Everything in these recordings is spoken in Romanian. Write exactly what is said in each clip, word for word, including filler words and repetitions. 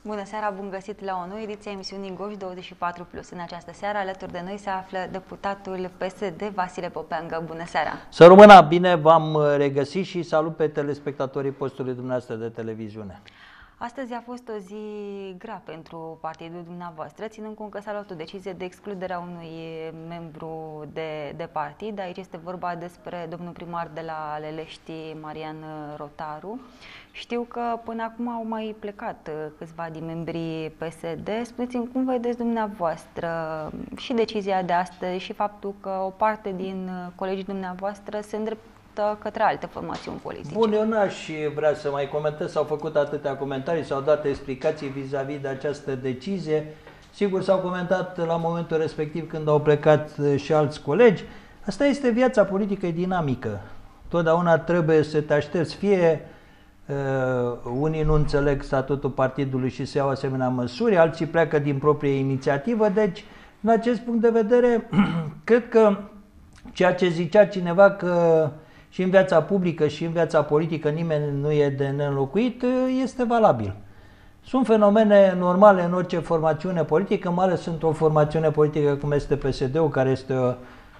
Bună seara, bun găsit la o nouă ediție a emisiunii Goș douăzeci și patru plus. În această seară, alături de noi se află deputatul P S D, Vasile Popeangă. Bună seara! Să rămână bine, v-am regăsit și salut pe telespectatorii postului dumneavoastră de televiziune. Astăzi a fost o zi grea pentru partidul dumneavoastră, ținând cont că s-a luat o decizie de excludere a unui membru de, de partid. Aici este vorba despre domnul primar de la Lelești, Marian Rotaru. Știu că până acum au mai plecat câțiva din membrii P S D. Spuneți-mi cum vedeți dumneavoastră și decizia de astăzi și faptul că o parte din colegii dumneavoastră se îndreptă către alte formațiuni politice. Bun, eu n-aș vrea să mai comentez, s-au făcut atâtea comentarii, s-au dat explicații vis-a-vis de această decizie. Sigur, s-au comentat la momentul respectiv când au plecat și alți colegi. Asta este viața politică, e dinamică. Totdeauna trebuie să te aștepți, fie uh, unii nu înțeleg statutul partidului și se iau asemenea măsuri, alții pleacă din proprie inițiativă, deci, în acest punct de vedere, cred că ceea ce zicea cineva că și în viața publică și în viața politică nimeni nu e de neînlocuit, este valabil. Sunt fenomene normale în orice formațiune politică, mai ales într-o formațiune politică cum este P S D-ul, care este o,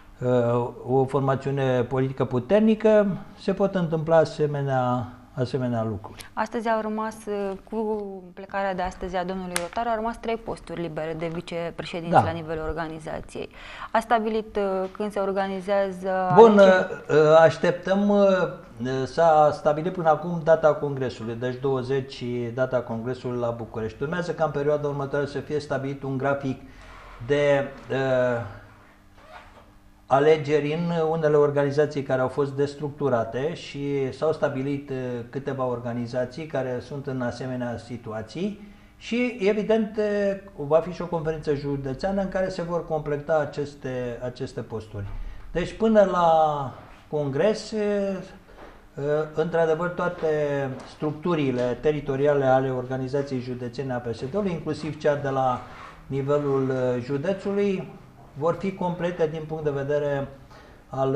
o formațiune politică puternică, se pot întâmpla asemenea, asemenea lucruri. Astăzi au rămas, cu plecarea de astăzi a domnului Rotaru, au rămas trei posturi libere de vicepreședinți da. la nivelul organizației. A stabilit când se organizează... Bun, așteptăm, s-a stabilit până acum data congresului, deci douăzeci data congresului la București. Urmează ca în perioada următoare să fie stabilit un grafic de uh, alegeri în unele organizații care au fost destructurate și s-au stabilit câteva organizații care sunt în asemenea situații și evident va fi și o conferință județeană în care se vor completa aceste, aceste posturi. Deci până la congres, într-adevăr toate structurile teritoriale ale organizației județene a P S D-ului, inclusiv cea de la nivelul județului, vor fi complete din punct de vedere al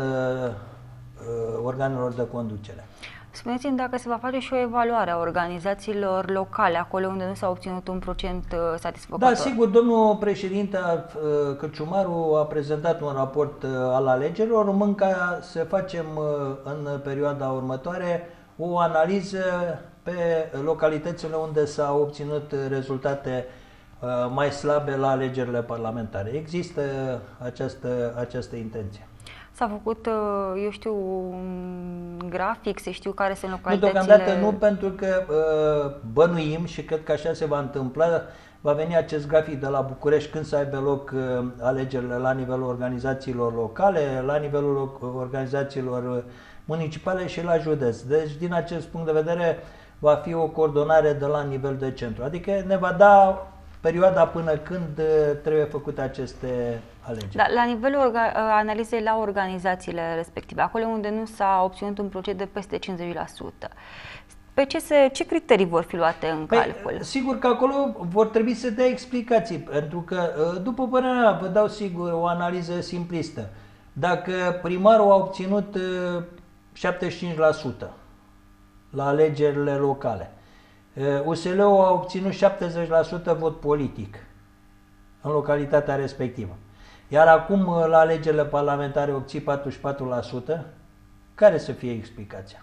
uh, organelor de conducere. Spuneți-mi dacă se va face și o evaluare a organizațiilor locale, acolo unde nu s-a obținut un procent uh, satisfăcător. Da, sigur, domnul președinte uh, Cărciumaru a prezentat un raport uh, al alegerilor, urmând ca să facem uh, în perioada următoare o analiză pe localitățile unde s-au obținut rezultate mai slabe la alegerile parlamentare. Există această, această intenție. S-a făcut, eu știu, un grafic, să știu care sunt localitățile... Nu, deocamdată nu, pentru că bănuim și cred că așa se va întâmpla. Va veni acest grafic de la București când să aibă loc alegerile la nivelul organizațiilor locale, la nivelul organizațiilor municipale și la județ. Deci, din acest punct de vedere, va fi o coordonare de la nivel de centru. Adică ne va da perioada până când trebuie făcute aceste alegeri. Da, la nivelul analizei la organizațiile respective, acolo unde nu s-a obținut un procent de peste cincizeci la sută, pe ce, se, ce criterii vor fi luate în păi, calcul? Sigur că acolo vor trebui să dea explicații, pentru că, după părerea mea, vă dau sigur o analiză simplistă. Dacă primarul a obținut șaptezeci și cinci la sută la alegerile locale, U S L-ul a obținut șaptezeci la sută vot politic în localitatea respectivă. Iar acum, la alegerile parlamentare, obții patruzeci și patru la sută. Care să fie explicația?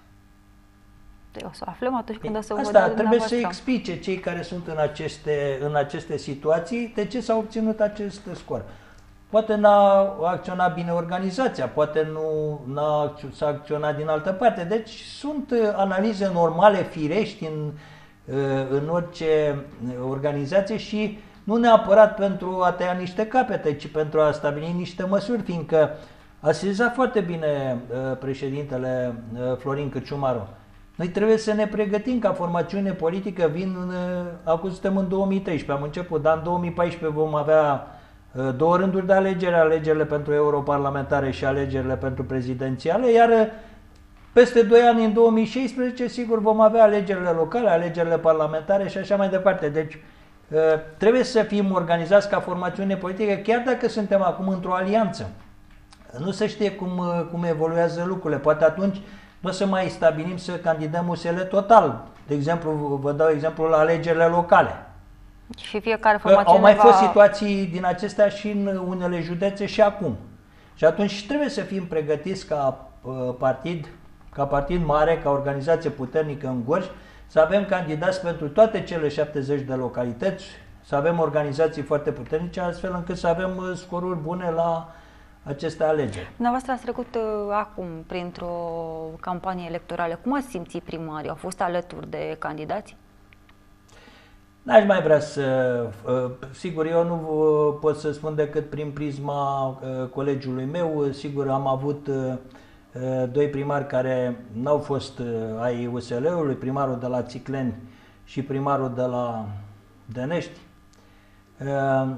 O să aflăm atunci când o să Asta vă trebuie să explice cei care sunt în aceste, în aceste situații de ce s-a obținut acest scor. Poate n-a acționat bine organizația, poate nu n-a, s-a acționat din altă parte. Deci sunt analize normale, firești în în orice organizație și nu neapărat pentru a tăia niște capete, ci pentru a stabili niște măsuri, fiindcă a sezat foarte bine președintele Florin Cărciumaru. Noi trebuie să ne pregătim ca formațiune politică, vin, acum suntem în două mii treisprezece, am început, dar în două mii paisprezece vom avea două rânduri de alegeri, alegerile pentru europarlamentare și alegerile pentru prezidențiale, iar peste doi ani, în două mii șaisprezece, sigur vom avea alegerile locale, alegerile parlamentare și așa mai departe. Deci trebuie să fim organizați ca formațiune politică, chiar dacă suntem acum într-o alianță. Nu se știe cum, cum evoluează lucrurile. Poate atunci nu o să mai stabilim să candidăm U S L total. De exemplu, vă dau exemplu la alegerile locale. Și fiecare formațiune au mai va... fost situații din acestea și în unele județe și acum. Și atunci trebuie să fim pregătiți ca uh, partid, ca partid mare, ca organizație puternică în Gorj, să avem candidați pentru toate cele șaptezeci de localități, să avem organizații foarte puternice, astfel încât să avem uh, scoruri bune la aceste alegeri. Dumneavoastră ați trecut uh, acum printr-o campanie electorală. Cum ați simțit primarii? Au fost alături de candidați? N-aș mai vrea să... Uh, sigur, eu nu uh, pot să spun decât prin prisma uh, colegiului meu. Sigur, am avut uh, doi primari care n-au fost uh, ai U S L-ului, primarul de la Țicleni și primarul de la Dănești. Uh,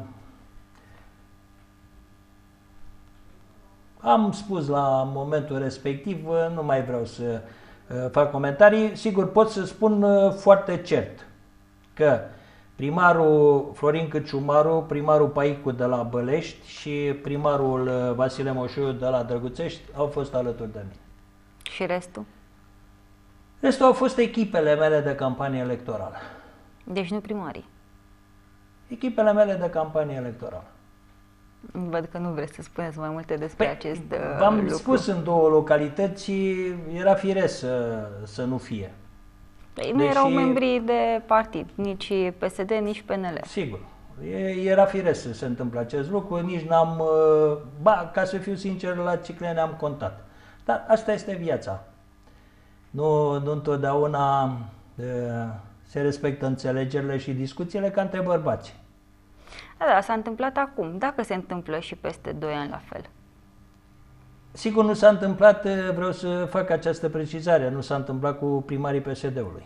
Am spus la momentul respectiv, nu mai vreau să fac comentarii. Sigur, pot să spun foarte cert că primarul Florin Câciumaru, primarul Paicu de la Bălești și primarul Vasile Moșoiu de la Drăguțești au fost alături de mine. Și restul? Restul au fost echipele mele de campanie electorală. Deci nu primarii? Echipele mele de campanie electorală. Văd că nu vreți să spuneți mai multe despre Păi, acest v-am lucru. spus, în două localități era firesc să, să nu fie. Păi nu Deși, erau membri de partid, nici P S D, nici P N L. Sigur, era firesc să se întâmple acest lucru, nici n-am, ba, ca să fiu sincer, la Țicleni am contat. Dar asta este viața. Nu, nu întotdeauna se respectă înțelegerile și discuțiile ca între bărbați. Da, da, s-a întâmplat acum. Dacă se întâmplă și peste doi ani la fel? Sigur, nu s-a întâmplat, vreau să fac această precizare, nu s-a întâmplat cu primarii P S D-ului.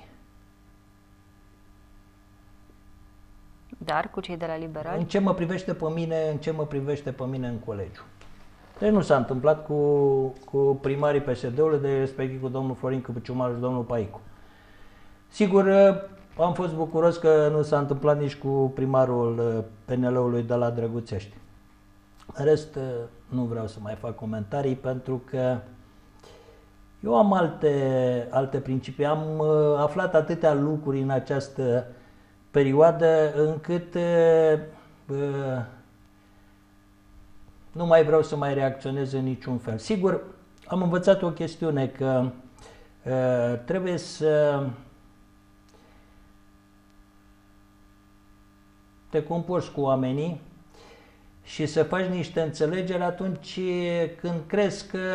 Dar cu cei de la Liberali? În ce mă privește pe mine, în ce mă privește pe mine în colegiu. Deci nu s-a întâmplat cu, cu primarii P S D-ului, de respectiv cu domnul Florin Câciumaru și domnul Paicu. Sigur, am fost bucuros că nu s-a întâmplat nici cu primarul P N L-ului de la Drăguțești. În rest, nu vreau să mai fac comentarii pentru că eu am alte, alte principii. Am aflat atâtea lucruri în această perioadă încât uh, nu mai vreau să mai reacționez în niciun fel. Sigur, am învățat o chestiune că uh, trebuie să te comporți cu oamenii și să faci niște înțelegeri atunci când crezi că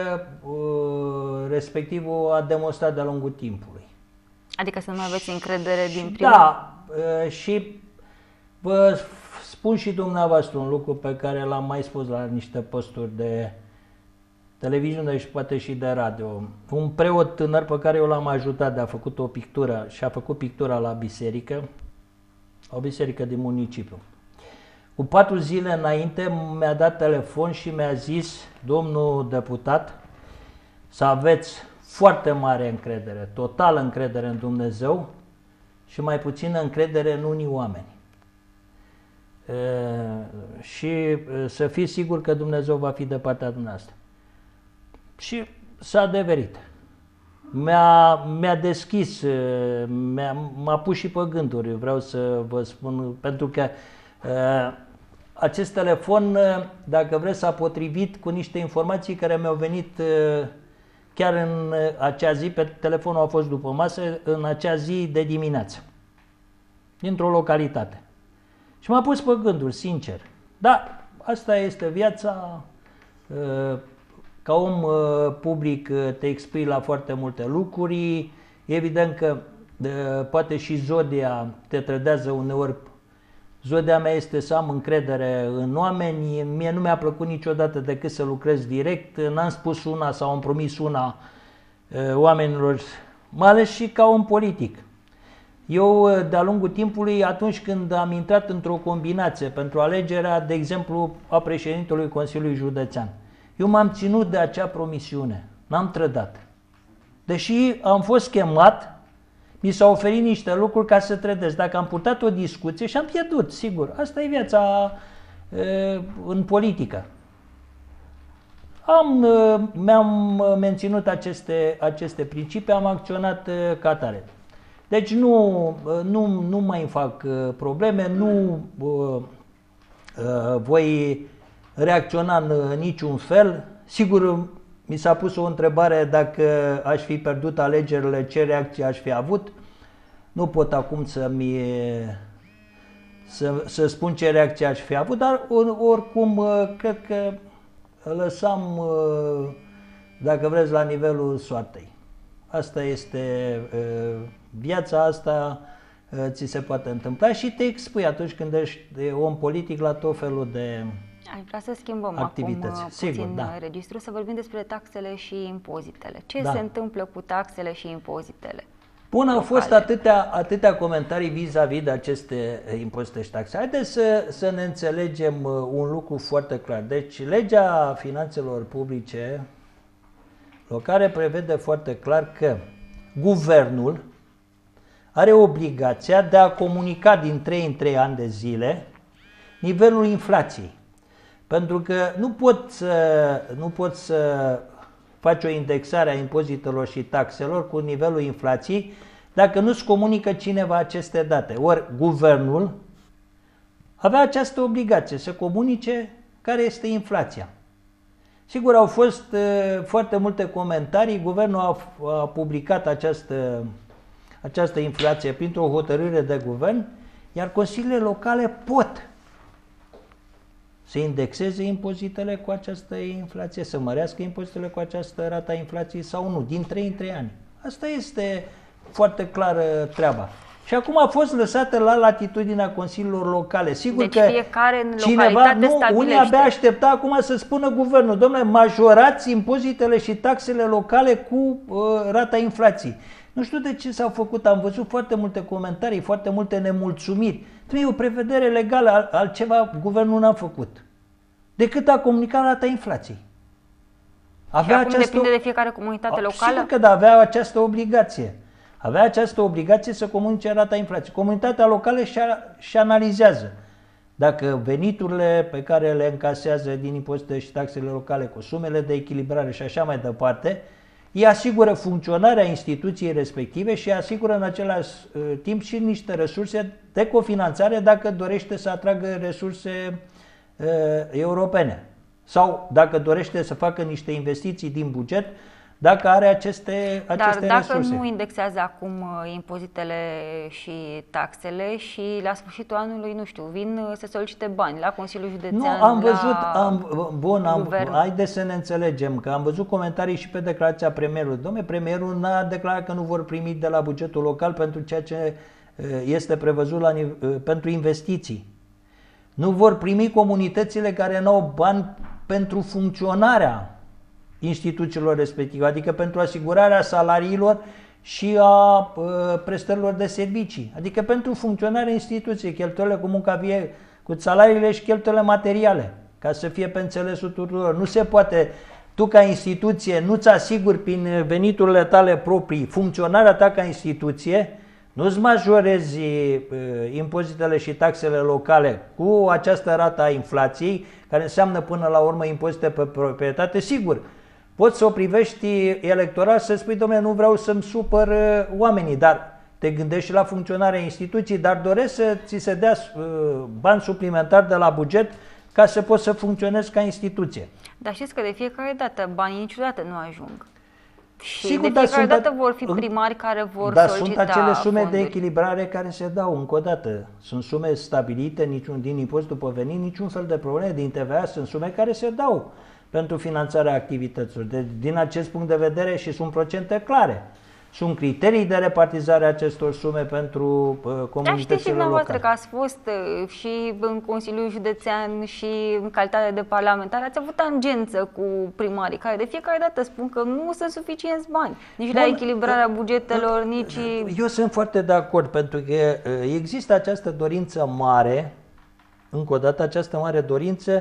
uh, respectivul a demonstrat de-a lungul timpului. Adică să nu aveți încredere din prima? Da, uh, și vă spun și dumneavoastră un lucru pe care l-am mai spus la niște posturi de televiziune și poate și de radio. Un preot tânăr pe care eu l-am ajutat de a făcut o pictură și a făcut pictura la biserică, o biserică din municipiu. Cu patru zile înainte mi-a dat telefon și mi-a zis: domnul deputat, să aveți foarte mare încredere, totală încredere în Dumnezeu și mai puțină încredere în unii oameni. E, și să fiți sigur că Dumnezeu va fi de partea dumneavoastră. Și s-a adeverit. Mi-a, mi-a deschis, mi-a, m-a pus și pe gânduri, vreau să vă spun, pentru că uh, acest telefon, dacă vreți, s-a potrivit cu niște informații care mi-au venit uh, chiar în acea zi, pe telefonul a fost după masă, în acea zi de dimineață, dintr-o localitate. Și m-a pus pe gânduri, sincer. Da, asta este viața. Uh, Ca om public te expui la foarte multe lucruri, evident că poate și zodia te trădează uneori. Zodia mea este să am încredere în oameni, mie nu mi-a plăcut niciodată decât să lucrez direct, n-am spus una sau am promis una oamenilor, mai ales și ca om politic. Eu, de-a lungul timpului, atunci când am intrat într-o combinație pentru alegerea, de exemplu, a președintelui Consiliului Județean, eu m-am ținut de acea promisiune, n-am trădat. Deși am fost chemat, mi s-au oferit niște lucruri ca să trădesc. Dacă am purtat o discuție și am pierdut, sigur, asta e viața e, în politică. Am, mi-am menținut aceste, aceste principii, am acționat ca tare. Deci nu, nu, nu mai îmi fac probleme, nu uh, uh, voi reacționa în niciun fel. Sigur, mi s-a pus o întrebare dacă aș fi pierdut alegerile, ce reacție aș fi avut. Nu pot acum să-mi, să, să spun ce reacție aș fi avut, dar oricum cred că lăsam, dacă vreți, la nivelul soartei. Asta este viața, asta ți se poate întâmpla și te expui atunci când ești om politic la tot felul de Aș vrea să schimbăm activități. acum Sigur, puțin da. registru, să vorbim despre taxele și impozitele. Ce Da. se întâmplă cu taxele și impozitele? Bun, au locale? fost atâtea, atâtea comentarii vis-a-vis de aceste impozite și taxe. Haideți să, să ne înțelegem un lucru foarte clar. Deci, legea finanțelor publice locale prevede foarte clar că guvernul are obligația de a comunica din trei în trei ani de zile nivelul inflației. Pentru că nu pot să, nu pot să faci o indexare a impozitelor și taxelor cu nivelul inflației dacă nu-ți comunică cineva aceste date. Ori guvernul avea această obligație să comunice care este inflația. Sigur, au fost uh, foarte multe comentarii, guvernul a, a publicat această, această inflație printr-o hotărâre de guvern, iar consiliile locale pot să indexeze impozitele cu această inflație, să mărească impozitele cu această rată a inflației sau nu, din trei în trei ani. Asta este foarte clară treaba. Și acum a fost lăsată la latitudinea consiliilor locale. Sigur Deci că fiecare în cineva, localitate nu, stabilește. unii abia aștepta acum să spună guvernul, domnule, majorați impozitele și taxele locale cu uh, rata inflației. Nu știu de ce s-au făcut, am văzut foarte multe comentarii, foarte multe nemulțumiri. E o prevedere legală, altceva guvernul n-a făcut, decât a comunicat rata inflației. Avea și acum această... depinde de fiecare comunitate locală? Sigur că da, avea această obligație. Avea această obligație să comunice rata inflației. Comunitatea locală și analizează dacă veniturile pe care le încasează din impozite și taxele locale cu sumele de echilibrare și așa mai departe, îi asigură funcționarea instituției respective și asigură în același uh, timp și niște resurse de cofinanțare dacă dorește să atragă resurse uh, europene sau dacă dorește să facă niște investiții din buget, dacă are aceste, aceste Dar dacă resurse. nu indexează acum impozitele și taxele și la sfârșitul anului, nu știu, vin să solicite bani la Consiliul Județean, Nu, am văzut, la am, bun, am, guvern. haideți să ne înțelegem, că am văzut comentarii și pe declarația premierului. Dom'le, premierul n-a declarat că nu vor primi de la bugetul local pentru ceea ce este prevăzut la, pentru investiții. Nu vor primi comunitățile care nu au bani pentru funcționarea instituțiilor respective, adică pentru asigurarea salariilor și a uh, prestărilor de servicii, adică pentru funcționarea instituției, cheltuielile cu munca vie, cu salariile și cheltuielile materiale, ca să fie pe înțelesul tuturor. Nu se poate, tu ca instituție nu-ți asiguri prin veniturile tale proprii funcționarea ta ca instituție, nu-ți majorezi uh, impozitele și taxele locale cu această rată a inflației, care înseamnă până la urmă impozite pe proprietate, sigur. Poți să o privești electoral să spui, dom'le, nu vreau să-mi supăr oamenii, dar te gândești la funcționarea instituției, dar doresc să ți se dea uh, bani suplimentari de la buget ca să poți să funcționezi ca instituție. Dar știți că de fiecare dată banii niciodată nu ajung. Și Sigur, de fiecare dar dată vor fi primari care vor dar solicita sunt acele sume fonduri. de echilibrare care se dau încă o dată. Sunt sume stabilite niciun, din impozitul pe venit, niciun fel de probleme din T V A, sunt sume care se dau pentru finanțarea activităților. Deci, din acest punct de vedere și sunt procente clare. Sunt criterii de repartizare a acestor sume pentru uh, comunitățile locale. Dar știți și dumneavoastră că ați fost uh, și în Consiliul Județean și în calitate de parlamentar, ați avut tangență cu primarii care de fiecare dată spun că nu sunt suficienți bani, nici Bun, la echilibrarea bugetelor, nici... Eu sunt foarte de acord, pentru că uh, există această dorință mare, încă o dată această mare dorință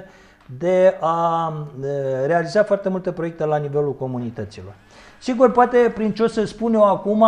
de a uh, realiza foarte multe proiecte la nivelul comunităților. Sigur, poate prin ce o să spun eu acum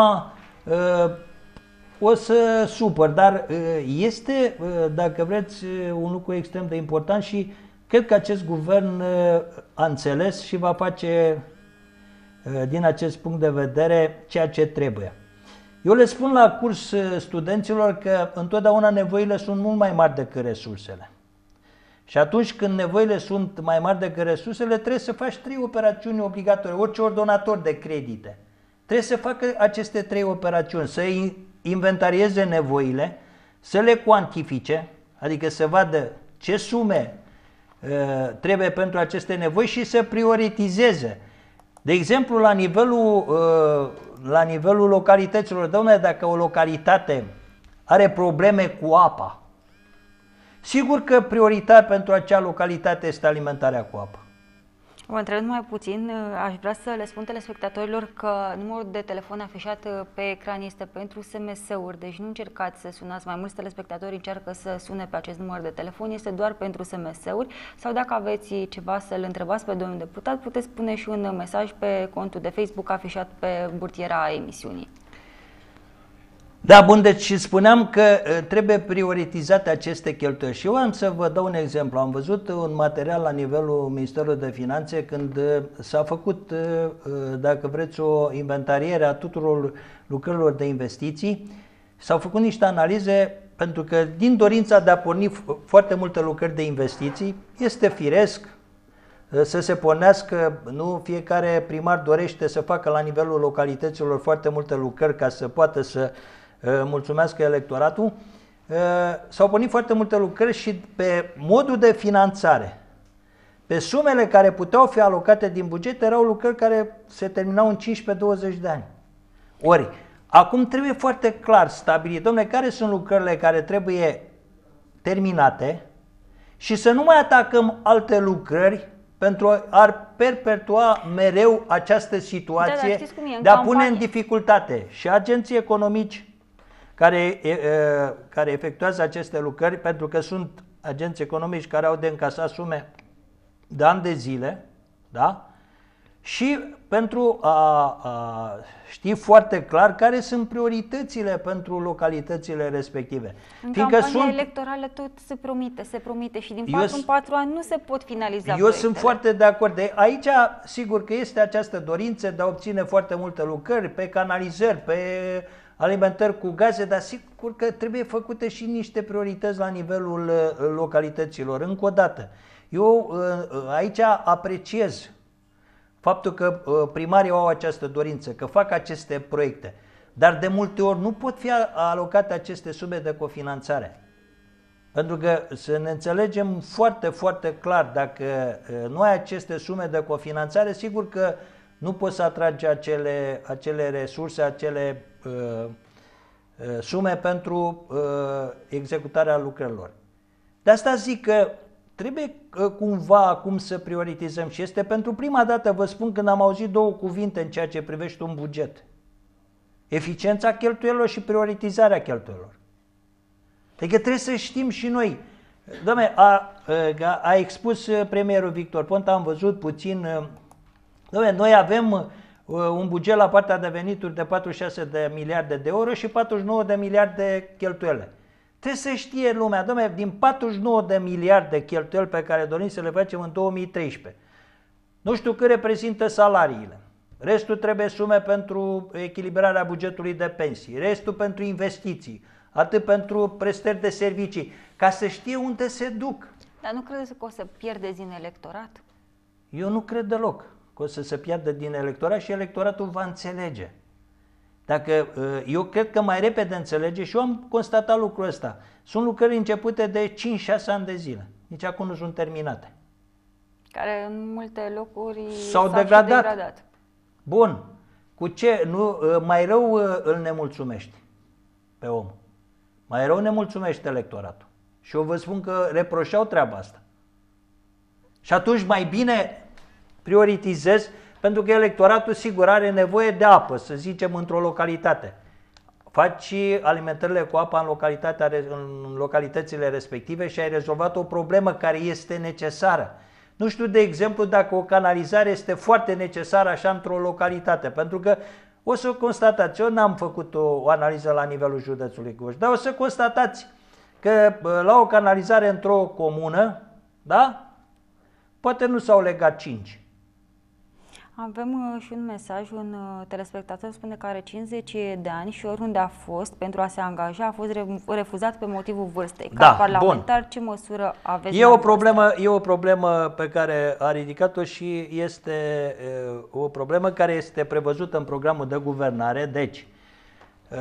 o să supăr, dar este, dacă vreți, un lucru extrem de important și cred că acest guvern a înțeles și va face din acest punct de vedere ceea ce trebuie. Eu le spun la curs studenților că întotdeauna nevoile sunt mult mai mari decât resursele. Și atunci când nevoile sunt mai mari decât resursele, trebuie să faci trei operațiuni obligatorii. Orice ordonator de credite trebuie să facă aceste trei operațiuni, să inventarieze nevoile, să le cuantifice, adică să vadă ce sume uh, trebuie pentru aceste nevoi și să prioritizeze. De exemplu, la nivelul, uh, la nivelul localităților, dom'le, dacă o localitate are probleme cu apa, sigur că prioritar pentru acea localitate este alimentarea cu apă. Vă întreb mai puțin, aș vrea să le spun telespectatorilor că numărul de telefon afișat pe ecran este pentru S M S-uri, deci nu încercați să sunați, mai mulți telespectatori încearcă să sune pe acest număr de telefon, este doar pentru S M S-uri, sau dacă aveți ceva să-l întrebați pe domnul deputat, puteți pune și un mesaj pe contul de Facebook afișat pe burtiera emisiunii. Da, bun, deci spuneam că trebuie prioritizate aceste cheltuieli. Și eu am să vă dau un exemplu. Am văzut un material la nivelul Ministerului de Finanțe când s-a făcut, dacă vreți, o inventariere a tuturor lucrărilor de investiții. S-au făcut niște analize, pentru că din dorința de a porni foarte multe lucrări de investiții, este firesc să se pornească, nu fiecare primar dorește să facă la nivelul localităților foarte multe lucrări ca să poată să mulțumească electoratul. S-au pornit foarte multe lucrări și pe modul de finanțare, pe sumele care puteau fi alocate din buget, erau lucrări care se terminau în cincisprezece douăzeci de ani. Ori, acum trebuie foarte clar stabilit, dom'le, care sunt lucrările care trebuie terminate și să nu mai atacăm alte lucrări pentru a perpetua mereu această situație da, da, de a pune în dificultate și agenții economici care, care efectuează aceste lucrări, pentru că sunt agenți economici care au de încasat sume de ani de zile, da? Și pentru a, a ști foarte clar care sunt prioritățile pentru localitățile respective. În campania sunt... electorală tot se promite, se promite și din patru în patru ani nu se pot finaliza Eu proiectele. Sunt foarte de acord. De aici, sigur că este această dorință de a obține foarte multe lucrări pe canalizări, pe alimentări cu gaze, dar sigur că trebuie făcute și niște priorități la nivelul localităților. Încă o dată, eu aici apreciez faptul că primarii au această dorință, că fac aceste proiecte, dar de multe ori nu pot fi alocate aceste sume de cofinanțare. Pentru că să ne înțelegem foarte, foarte clar, dacă nu ai aceste sume de cofinanțare, sigur că nu poți să atragi acele, acele resurse, acele uh, uh, sume pentru uh, executarea lucrărilor. De asta zic că trebuie uh, cumva acum să prioritizăm și este pentru prima dată, vă spun, când am auzit două cuvinte în ceea ce privește un buget. Eficiența cheltuielilor și prioritizarea cheltuielilor. Adică trebuie să știm și noi. Doamne, a, a, a expus premierul Victor Ponta, am văzut puțin. Doamne, noi avem un buget la partea de venituri de patruzeci și șase de miliarde de euro și patruzeci și nouă de miliarde de cheltuiele. Trebuie să știe lumea, doamne, din patruzeci și nouă de miliarde de cheltuieli pe care dorim să le facem în două mii treisprezece, nu știu cât reprezintă salariile. Restul trebuie sume pentru echilibrarea bugetului de pensii, restul pentru investiții, atât pentru prestări de servicii, ca să știe unde se duc. Dar nu credeți că o să pierdeți din electorat? Eu nu cred deloc că o să se piardă din electorat și electoratul va înțelege. Dacă, eu cred că mai repede înțelege și eu am constatat lucrul ăsta. Sunt lucrări începute de cinci șase ani de zile, nici acum nu sunt terminate. Care în multe locuri s-au degradat. degradat. Bun. Cu ce? Nu, mai rău îl nemulțumești pe om. Mai rău ne mulțumește electoratul. Și eu vă spun că reproșeau treaba asta. Și atunci mai bine prioritizez, pentru că electoratul sigur are nevoie de apă, să zicem, într-o localitate. Faci alimentările cu apa în, localitatea, în localitățile respective și ai rezolvat o problemă care este necesară. Nu știu, de exemplu, dacă o canalizare este foarte necesară așa într-o localitate, pentru că o să constatați, eu n-am făcut o, o analiză la nivelul județului Gorj, dar o să constatați că la o canalizare într-o comună, da, poate nu s-au legat cinci. Avem uh, și un mesaj, un uh, telespectator spune că are cincizeci de ani și oriunde a fost pentru a se angaja a fost re refuzat pe motivul vârstei. Ca Da, parlamentar, bun. ce măsură aveți? E o problemă, e o problemă pe care a ridicat-o și este uh, o problemă care este prevăzută în programul de guvernare. Deci, uh,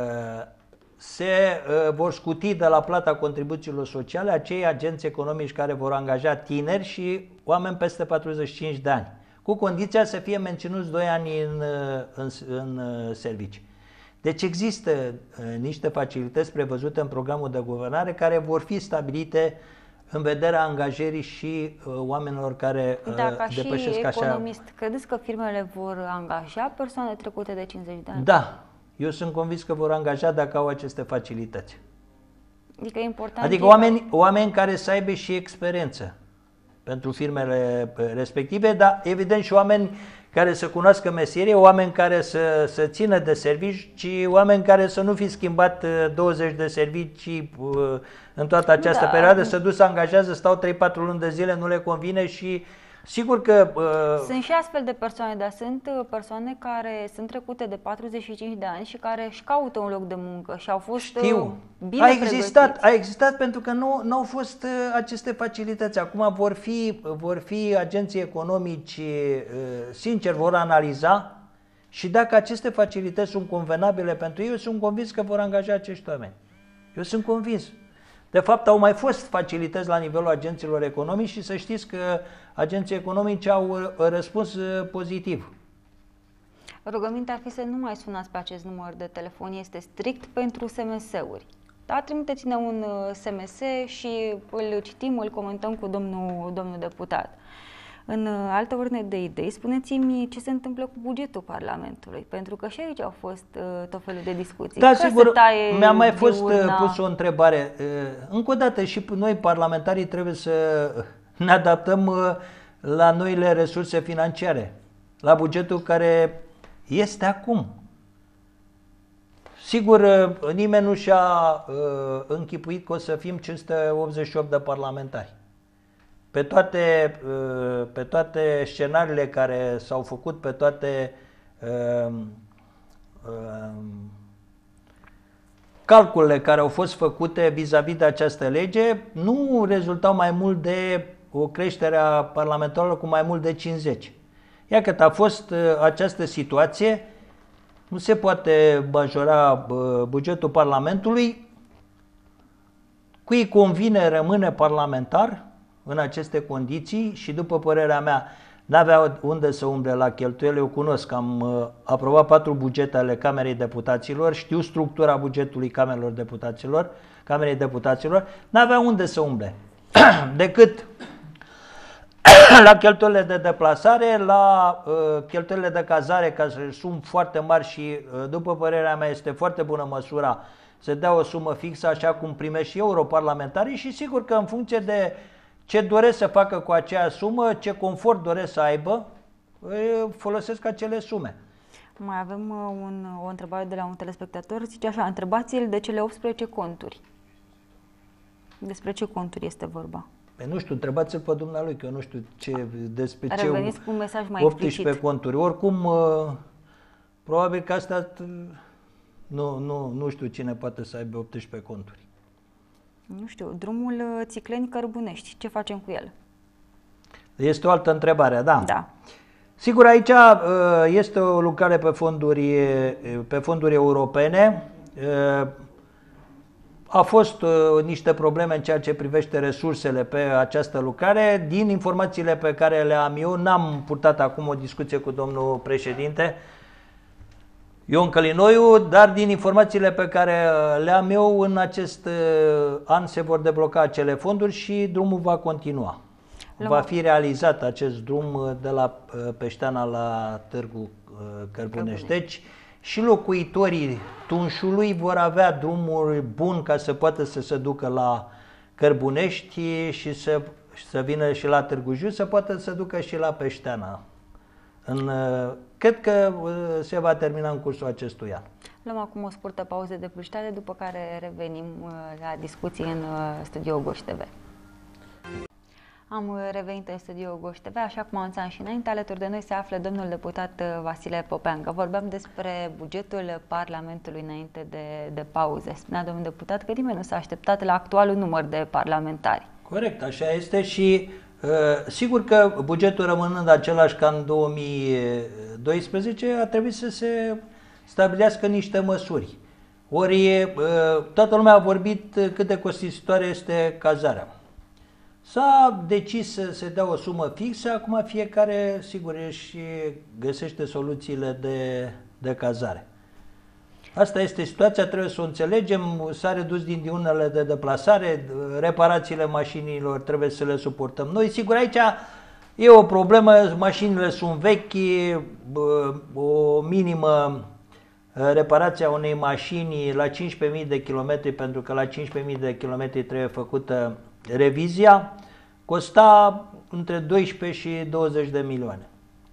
se uh, vor scuti de la plata contribuțiilor sociale acei agenți economici care vor angaja tineri și oameni peste patruzeci și cinci de ani, cu condiția să fie menținuți doi ani în, în, în serviciu. Deci există uh, niște facilități prevăzute în programul de guvernare care vor fi stabilite în vederea angajării și uh, oamenilor care uh, da, ca depășesc și așa... economist, credeți că firmele vor angaja persoane trecute de cincizeci de ani? Da, eu sunt convins că vor angaja dacă au aceste facilități. Adică e important... Adică oameni, oameni care să aibă și experiență pentru firmele respective, dar evident și oameni care să cunoască meserie, oameni care să, să țină de servicii, oameni care să nu fi schimbat douăzeci de servicii în toată această da. perioadă, să duc să angajează, stau trei patru luni de zile, nu le convine și sigur că... Uh, sunt și astfel de persoane, dar sunt persoane care sunt trecute de patruzeci și cinci de ani și care își caută un loc de muncă și au fost știu. bine a existat, pregătiți. a existat pentru că nu, nu au fost uh, aceste facilități. Acum vor fi, vor fi agenții economici, uh, sincer, vor analiza și dacă aceste facilități sunt convenabile pentru ei, eu sunt convins că vor angaja acești oameni. Eu sunt convins. De fapt, au mai fost facilități la nivelul agenților economici și să știți că agenții economici au răspuns pozitiv. Rugămintea ar fi să nu mai sunați pe acest număr de telefon, este strict pentru S M S-uri. Da, trimiteți-ne un S M S și îl citim, îl comentăm cu domnul, domnul deputat. În altă ordine de idei, spuneți-mi ce se întâmplă cu bugetul Parlamentului, pentru că și aici au fost uh, tot felul de discuții. Da, că sigur, mi-a mai fost urna... pus o întrebare. Încă o dată, și noi parlamentarii trebuie să ne adaptăm la noile resurse financiare, la bugetul care este acum. Sigur, nimeni nu și-a uh, închipuit că o să fim cinci sute optzeci și opt de parlamentari. Pe toate, uh, pe toate scenariile care s-au făcut, pe toate uh, uh, calculele care au fost făcute vis-a-vis de această lege, nu rezultau mai mult de o creștere a parlamentarilor cu mai mult de cincizeci. Iar cât a fost uh, această situație, nu se poate majora uh, bugetul Parlamentului. Cui convine rămâne parlamentar în aceste condiții și, după părerea mea, n-avea unde să umble la cheltuieli. Eu cunosc, am uh, aprobat patru bugete ale Camerei Deputaților, știu structura bugetului Camerelor Deputaților, Camerei Deputaților, n-avea unde să umble decât la cheltuielile de deplasare, la uh, cheltuielile de cazare, care sunt foarte mari și, uh, după părerea mea, este foarte bună măsura să dea o sumă fixă, așa cum primește și europarlamentarii și sigur că în funcție de ce doresc să facă cu acea sumă, ce confort doresc să aibă, folosesc acele sume. Mai avem un, o întrebare de la un telespectator, zice așa, întrebați-l de cele optsprezece conturi. Despre ce conturi este vorba? Păi nu știu, întrebați-l pe dumnealui, că eu nu știu ce, despre ce Reveniți cu un mesaj mai optsprezece explicit. conturi. Oricum, probabil că asta, nu, nu, nu știu cine poate să aibă optsprezece conturi. Nu știu, drumul Țicleni-Cărbunești, ce facem cu el? Este o altă întrebare, da. Da. Sigur, aici este o lucrare pe fonduri, pe fonduri europene. A fost niște probleme în ceea ce privește resursele pe această lucrare. Din informațiile pe care le am eu, n-am purtat acum o discuție cu domnul președinte Ion Călinoiu, dar din informațiile pe care le am eu, în acest an se vor debloca acele fonduri și drumul va continua. Va fi realizat acest drum de la Peșteana la Târgu Cărbunești. Deci și locuitorii Tunșului vor avea drumuri buni ca să poată să se ducă la Cărbunești și să, să vină și la Târgu Jiu, să poată să ducă și la Peșteana. În, cred că se va termina în cursul acestui an. Luăm acum o scurtă pauză de publicitate, după care revenim la discuții în studioul Goș T V. Am revenit în studio Goș T V, așa cum am anunțat și înainte, alături de noi se află domnul deputat Vasile Popeancă. Vorbeam despre bugetul Parlamentului înainte de, de pauză. Spunea domnul deputat că nimeni nu s-a așteptat la actualul număr de parlamentari. Corect, așa este și uh, sigur că bugetul rămânând același ca în două mii doisprezece a trebuit să se stabilească niște măsuri. Ori uh, toată lumea a vorbit cât de costisitoare este cazarea. S-a decis să se dea o sumă fixă, acum fiecare, sigur, își găsește soluțiile de, de cazare. Asta este situația, trebuie să o înțelegem, s-a redus din diunele de deplasare, reparațiile mașinilor trebuie să le suportăm noi. Sigur, aici e o problemă, mașinile sunt vechi, o minimă reparația unei mașini la cincisprezece mii de kilometri, pentru că la cincisprezece mii de kilometri trebuie făcută revizia, costa între doisprezece și douăzeci de milioane.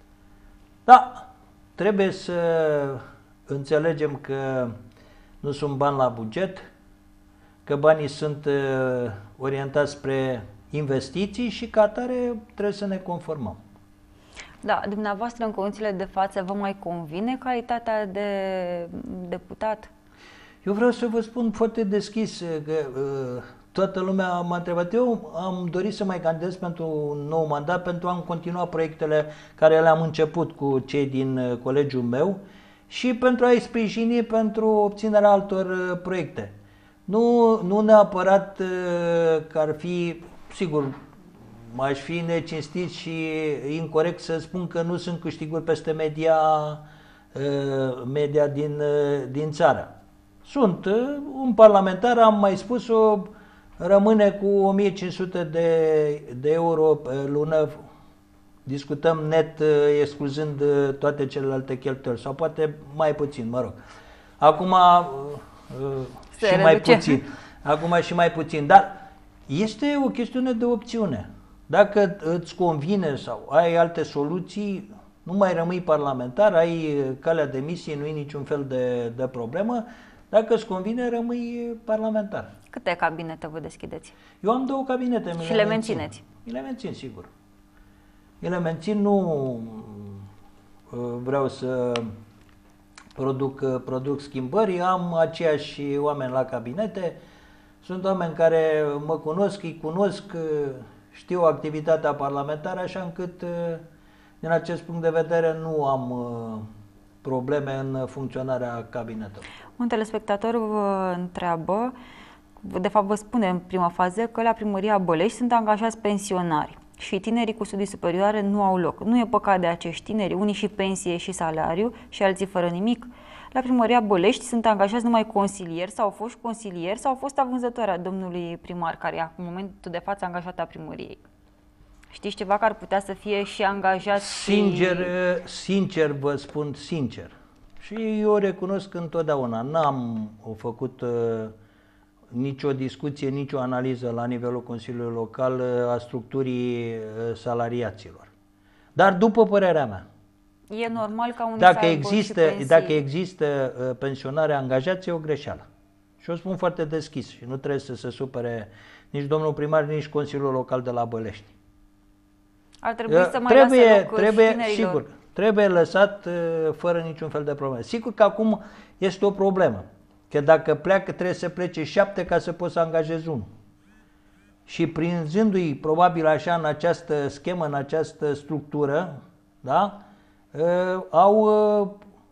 Da, trebuie să înțelegem că nu sunt bani la buget, că banii sunt orientați spre investiții și ca atare trebuie să ne conformăm. Da, dumneavoastră în condițiile de față vă mai convine calitatea de deputat? Eu vreau să vă spun foarte deschis că uh, toată lumea m-a întrebat. Eu am dorit să mai candidez pentru un nou mandat pentru a continua proiectele care le-am început cu cei din colegiul meu și pentru a-i sprijini pentru obținerea altor uh, proiecte. Nu, nu neapărat uh, că ar fi, sigur, m-aș fi necinstit și incorect să spun că nu sunt câștiguri peste media, uh, media din, uh, din țară. Sunt un parlamentar, am mai spus-o, rămâne cu o mie cinci sute de, de euro pe lună, discutăm net, excluzând toate celelalte cheltuieli, sau poate mai puțin, mă rog. Acum Se și reduce. mai puțin, acum și mai puțin, dar este o chestiune de opțiune. Dacă îți convine sau ai alte soluții, nu mai rămâi parlamentar, ai calea demisiei, nu e niciun fel de, de problemă. Dacă îți convine, rămâi parlamentar. Câte cabinete vă deschideți? Eu am două cabinete. Și le mențineți? Mi le mențin, sigur. Mi le mențin, nu vreau să produc, produc schimbări, am aceiași oameni la cabinete, sunt oameni care mă cunosc, îi cunosc, știu activitatea parlamentară, așa încât, din acest punct de vedere, nu am probleme în funcționarea cabinetului. Un telespectator vă întreabă, de fapt vă spune în prima fază că la Primăria Bălești sunt angajați pensionari și tinerii cu studii superioare nu au loc. Nu e păcat de acești tineri, unii și pensie și salariu și alții fără nimic? La Primăria Bălești sunt angajați numai consilieri sau au fost consilieri sau au fost avânzătoarea domnului primar, care e în momentul de față angajat a primăriei. Știți ceva că ar putea să fie și angajați? Sincer, și... sincer vă spun sincer. Și eu recunosc întotdeauna, n-am făcut uh, nicio discuție, nicio analiză la nivelul Consiliului Local uh, a structurii uh, salariaților. Dar după părerea mea, e normal ca unii dacă să există, dacă există uh, pensionare angajați, e o greșeală. Și o spun foarte deschis și nu trebuie să se supere nici domnul primar, nici Consiliul Local de la Bălești. Ar trebui uh, să mai trebuie, lase loc trebuie, tinerilor. sigur, trebuie lăsat uh, fără niciun fel de problemă. Sigur că acum este o problemă, că dacă pleacă trebuie să plece șapte ca să poți să angajezi unul. Și prinzându-i probabil așa în această schemă, în această structură, da, uh, au uh,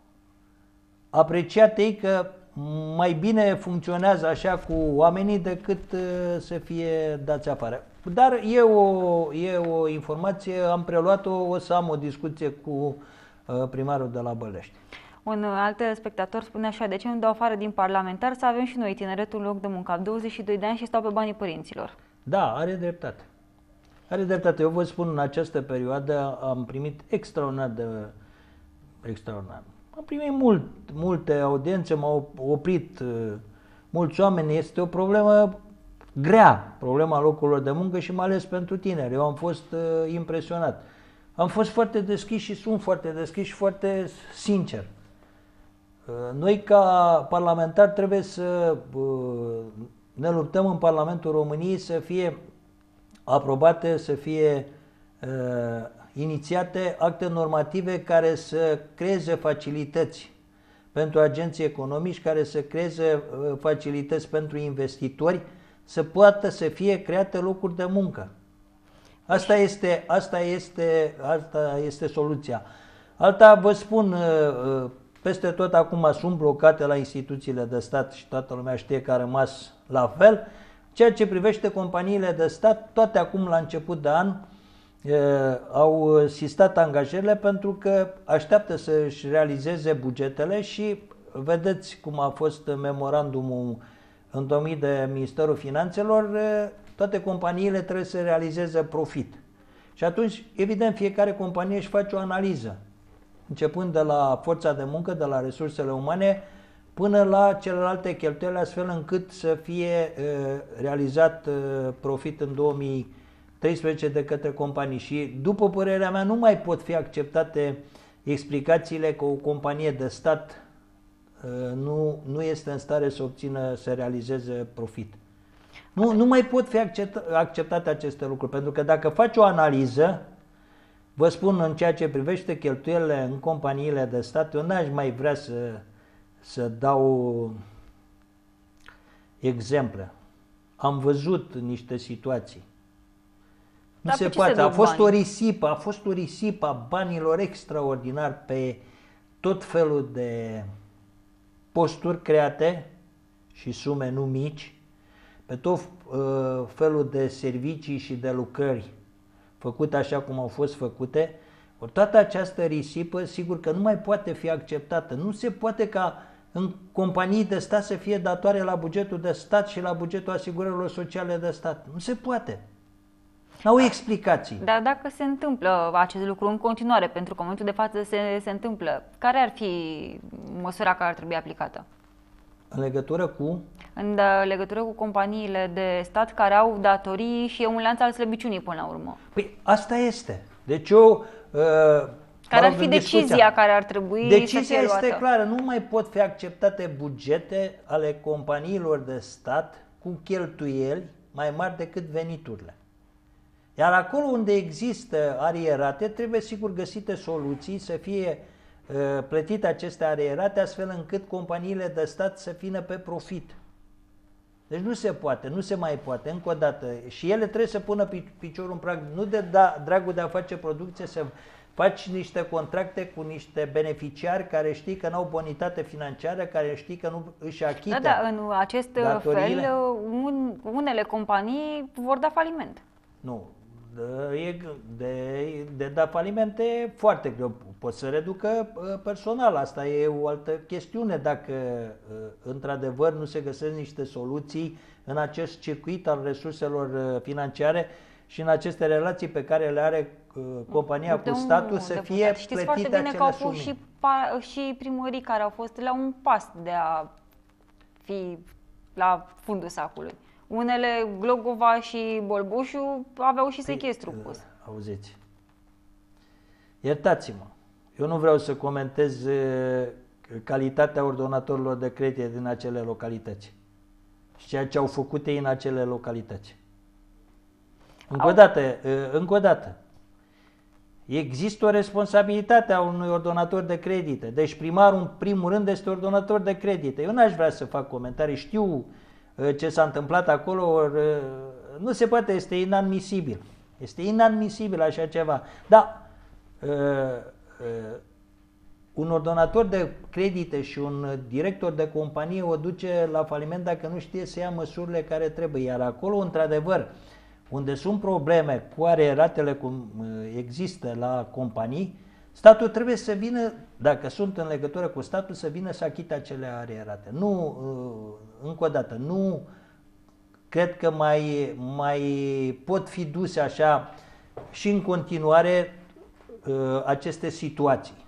apreciat ei că mai bine funcționează așa cu oamenii decât uh, să fie dați afară. Dar e o, e o informație, am preluat-o, o să am o discuție cu uh, primarul de la Bălești. Un alt spectator spune așa, de ce nu dau afară din parlamentar să avem și noi tineretul loc de muncă? Am douăzeci și doi de ani și stau pe banii părinților. Da, are dreptate. Are dreptate. Eu vă spun, în această perioadă am primit extraordinar de... extraordinar. Am primit mult, multe audiențe, m-au oprit uh, mulți oameni. Este o problemă grea, problema locurilor de muncă și mai ales pentru tineri. Eu am fost uh, impresionat. Am fost foarte deschis și sunt foarte deschis și foarte sincer. Uh, noi ca parlamentari trebuie să uh, ne luptăm în Parlamentul României să fie aprobate, să fie uh, inițiate acte normative care să creeze facilități pentru agenții economici, care să creeze uh, facilități pentru investitori, să poată să fie create locuri de muncă. Asta este, asta este, asta este soluția. Alta, vă spun, peste tot acum sunt blocate la instituțiile de stat și toată lumea știe că a rămas la fel. Ceea ce privește companiile de stat, toate acum la început de an au sistat angajările pentru că așteaptă să-și realizeze bugetele și vedeți cum a fost memorandumul întocmit de Ministerul Finanțelor, toate companiile trebuie să realizeze profit. Și atunci, evident, fiecare companie își face o analiză, începând de la forța de muncă, de la resursele umane, până la celelalte cheltuieli, astfel încât să fie uh, realizat uh, profit în două mii treisprezece de către companii. Și, după părerea mea, nu mai pot fi acceptate explicațiile că o companie de stat uh, nu, nu este în stare să obțină, să realizeze profit. Nu, nu mai pot fi acceptate aceste lucruri, pentru că dacă faci o analiză, vă spun, în ceea ce privește cheltuielile în companiile de stat, eu n-aș mai vrea să, să dau exemple. Am văzut niște situații. Nu se poate. A fost o risipă, a fost o risipă a banilor extraordinar pe tot felul de posturi create și sume nu mici, pe tot uh, felul de servicii și de lucrări făcute așa cum au fost făcute. Or, toată această risipă, sigur că nu mai poate fi acceptată. Nu se poate ca în companii de stat să fie datoare la bugetul de stat și la bugetul asigurărilor sociale de stat. Nu se poate. N-au explicații. Dar dacă se întâmplă acest lucru în continuare, pentru că în momentul de față se, se întâmplă, care ar fi măsura care ar trebui aplicată? În legătură cu? În legătură cu companiile de stat care au datorii și e un lanț al slăbiciunii până la urmă. Păi asta este. Deci eu... Uh, care ar fi decizia discuția. care ar trebui decizia să fie luată? Decizia este clară. Nu mai pot fi acceptate bugete ale companiilor de stat cu cheltuieli mai mari decât veniturile. Iar acolo unde există arierate, trebuie sigur găsite soluții să fie uh, plătite aceste arierate, astfel încât companiile de stat să fină pe profit. Deci nu se poate, nu se mai poate, încă o dată. Și ele trebuie să pună piciorul în prag, nu de da, dragul de a face producție, să faci niște contracte cu niște beneficiari care știi că nu au bonitate financiară, care știi că nu își achită Da, da, în acest datoriile. fel, un, unele companii vor da faliment. Nu. De, de, de da falimente foarte greu. Pot să reducă personal. Asta e o altă chestiune. Dacă într-adevăr nu se găsesc niște soluții în acest circuit al resurselor financiare și în aceste relații pe care le are compania cu statul, să fie Știți plătite foarte bine că au acele fost sume. și, și primării care au fost la un pas de a fi la fundul sacului. Unele, Glogova și Bolboșu, aveau și sechestru pus. Uh, auziți, iertați-mă, eu nu vreau să comentez uh, calitatea ordonatorilor de credite din acele localități și ceea ce au făcut ei în acele localități. Încă o dată, uh, încă o dată, există o responsabilitate a unui ordonator de credite. Deci primarul, în primul rând, este ordonator de credite. Eu n-aș vrea să fac comentarii, știu ce s-a întâmplat acolo, or, nu se poate, este inadmisibil. Este inadmisibil așa ceva. Da, uh, uh, un ordonator de credite și un director de companie o duce la faliment dacă nu știe să ia măsurile care trebuie. Iar acolo, într-adevăr, unde sunt probleme cu arieratele cum există la companii, statul trebuie să vină, dacă sunt în legătură cu statul, să vină să achite acele arierate. Nu, încă o dată, nu cred că mai, mai pot fi duse așa și în continuare aceste situații.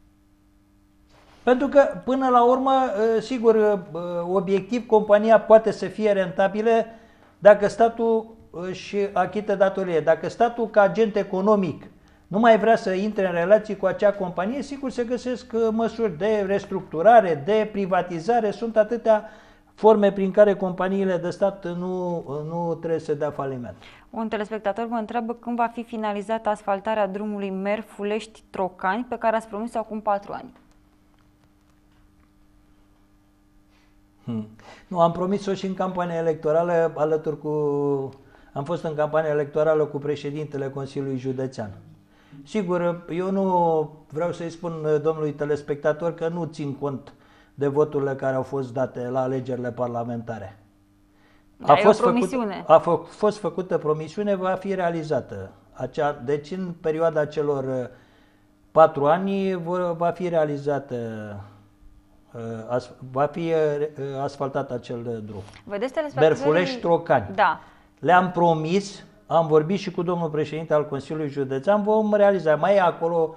Pentru că, până la urmă, sigur, obiectiv, compania poate să fie rentabilă dacă statul își achită datorie. Dacă statul, ca agent economic, nu mai vrea să intre în relații cu acea companie, sigur se găsesc măsuri de restructurare, de privatizare, sunt atâtea forme prin care companiile de stat nu, nu trebuie să dea faliment. Un telespectator vă întreabă când va fi finalizată asfaltarea drumului Merfulești-Trocani, pe care ați promis acum patru ani. Hmm. Nu, am promis-o și în campania electorală alături cu... Am fost în campania electorală cu președintele Consiliului Județean. Sigur, eu nu vreau să-i spun domnului telespectator că nu țin cont de voturile care au fost date la alegerile parlamentare. A fost, făcut, a fost făcută promisiune, va fi realizată. Acea, deci în perioada celor patru ani va fi realizată, va fi asfaltat acel drum. Vedeți, Merfulești-Trocani. Da. Le-am promis, am vorbit și cu domnul președinte al Consiliului Județean, vom realiza. Mai e acolo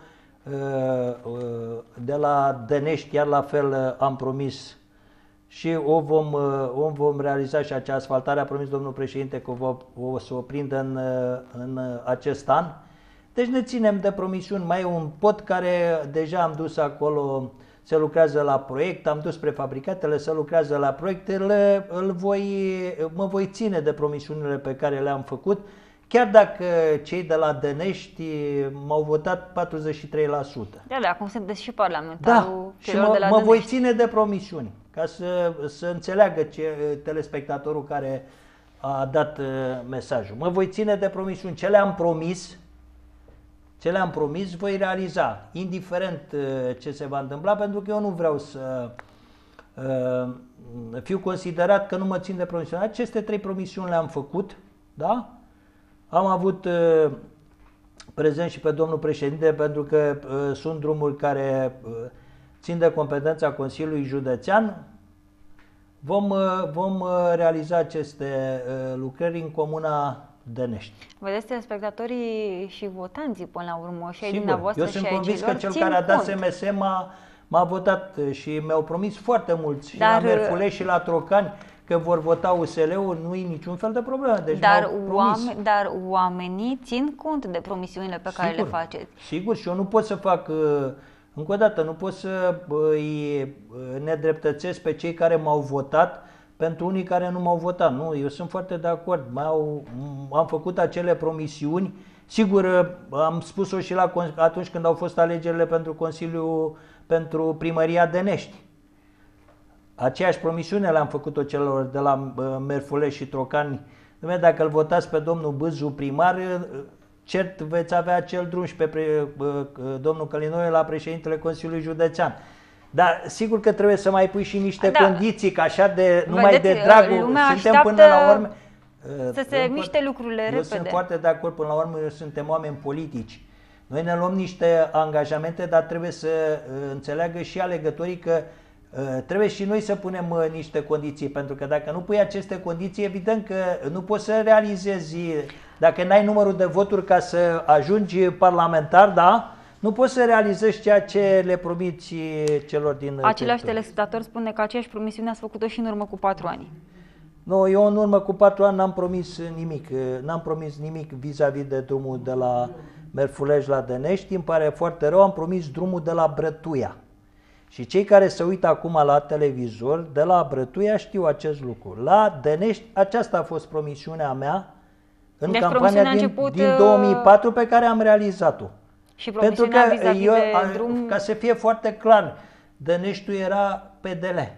de la Dănești, chiar la fel am promis și o vom, o vom realiza și acea asfaltare. A promis domnul președinte că o, o să o prindă în, în acest an. Deci ne ținem de promisiuni. Mai e un pod care deja am dus acolo, se lucrează la proiect, am dus prefabricatele, se lucrează la proiectele, îl voi, mă voi ține de promisiunile pe care le-am făcut, chiar dacă cei de la Dănești m-au votat patruzeci și trei la sută. Da, da, acum sunteți și parlamentarul da, celor și mă, de la mă Dănești. voi ține de promisiuni, ca să, să înțeleagă ce, telespectatorul care a dat uh, mesajul. Mă voi ține de promisiuni. Ce le-am promis, ce le-am promis, voi realiza, indiferent uh, ce se va întâmpla, pentru că eu nu vreau să uh, fiu considerat că nu mă țin de promisiuni. Aceste trei promisiuni le-am făcut, da? Am avut uh, prezent și pe domnul președinte, pentru că uh, sunt drumuri care uh, țin de competența Consiliului Județean. Vom, uh, vom uh, realiza aceste uh, lucrări în comuna Dănești. Vedeți, telespectatorii și votanții până la urmă, și ai Sigur, dumneavoastră eu sunt și ai convins celor, că cel țin care a dat cont. S M S m-a, m-a votat și mi-au promis foarte mulți și Dar, la Merfulești și la Trocani că vor vota U S L-ul, nu e niciun fel de problemă. Deci dar, oameni, dar oamenii țin cont de promisiunile pe care sigur, le faceți. Sigur, și eu nu pot să fac, încă o dată, nu pot să îi nedreptățesc pe cei care m-au votat pentru unii care nu m-au votat. Nu, eu sunt foarte de acord. M-au, am făcut acele promisiuni. Sigur, am spus-o și la, atunci când au fost alegerile pentru Consiliul, pentru Primăria Dănești. Aceeași promisiune le-am făcut-o celor de la Merfulești și Trocani. Dacă îl votați pe domnul Bâzu primar, cert veți avea acel drum și pe pre, domnul Călinoiu la președintele Consiliului Județean. Dar sigur că trebuie să mai pui și niște da. condiții, că așa de numai Vedeți, de dragul suntem până la urmă. Să se miște lucrurile eu repede. sunt foarte de acord, până la urmă suntem oameni politici. Noi ne luăm niște angajamente, dar trebuie să înțeleagă și alegătorii că trebuie și noi să punem niște condiții, pentru că dacă nu pui aceste condiții, evident că nu poți să realizezi, dacă n-ai numărul de voturi ca să ajungi parlamentar, da, nu poți să realizezi ceea ce le promiți celor din... Același telespectator spune că aceeași promisiune ați făcut-o și în urmă cu patru ani. Nu, eu în urmă cu patru ani n-am promis nimic, n-am promis nimic vis-a-vis -vis de drumul de la Merfulești la Dănești, îmi pare foarte rău, am promis drumul de la Brătuia. Și cei care se uită acum la televizor, de la Brătuia, știu acest lucru. La Dănești, aceasta a fost promisiunea mea în deci campania din, început, din două mii patru pe care am realizat-o. Și promisiunea vis-a-vis de drum... Ca să fie foarte clar, Dăneștiul era P D L.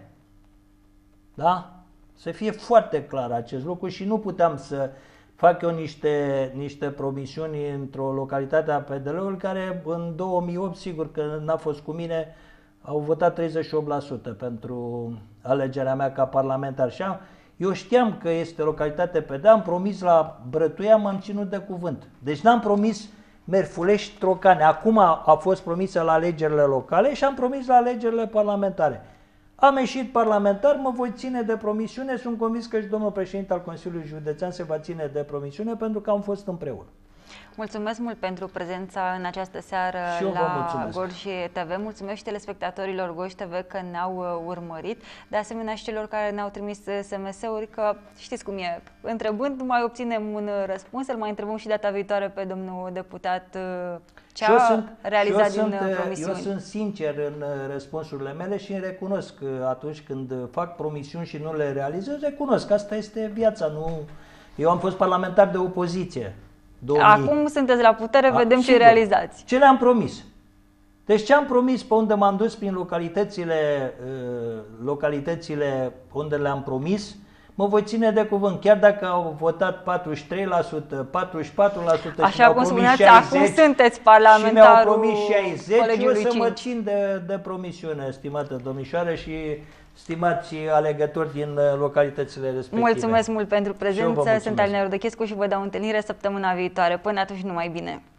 Da? Să fie foarte clar acest lucru și nu puteam să fac eu niște, niște promisiuni într-o localitate a P D L-ului care în două mii opt, sigur că n-a fost cu mine, au votat treizeci și opt la sută pentru alegerea mea ca parlamentar. Și am, eu știam că este localitate P D L, am promis la Brătuia, m-am ținut de cuvânt. Deci n-am promis Merfulești Trocani. Acum a, a fost promisă la alegerile locale și am promis la alegerile parlamentare. Am ieșit parlamentar, mă voi ține de promisiune, sunt convins că și domnul președinte al Consiliului Județean se va ține de promisiune pentru că am fost împreună. Mulțumesc mult pentru prezența în această seară la Gorj T V. Mulțumesc și telespectatorilor Gorj T V că ne-au urmărit. De asemenea și celor care ne-au trimis S M S-uri, că știți cum e, întrebând mai obținem un răspuns, îl mai întrebăm și data viitoare pe domnul deputat ce a sunt, realizat din sunt, promisiuni. Eu sunt sincer în răspunsurile mele și recunosc că atunci când fac promisiuni și nu le realizez, recunosc că asta este viața, nu... Eu am fost parlamentar de opoziție. două mii. Acum sunteți la putere, A, vedem ce sigur. realizați. Ce le-am promis? Deci ce am promis pe unde m-am dus prin localitățile, localitățile unde le-am promis, mă voi ține de cuvânt, chiar dacă au votat patruzeci și trei la sută, patruzeci și patru la sută Așa și mi-au cum promis spuneați, șaizeci, acum sunteți și mi-au parlamentarul promis șaizeci, eu Colegiului să mă cinci. țin de, de promisiune, stimată domnișoară și stimați alegători din localitățile respective. Mulțumesc mult pentru Și eu vă prezență, mulțumesc. sunt Alina Rodăchescu și vă dau întâlnire săptămâna viitoare. Până atunci, numai bine!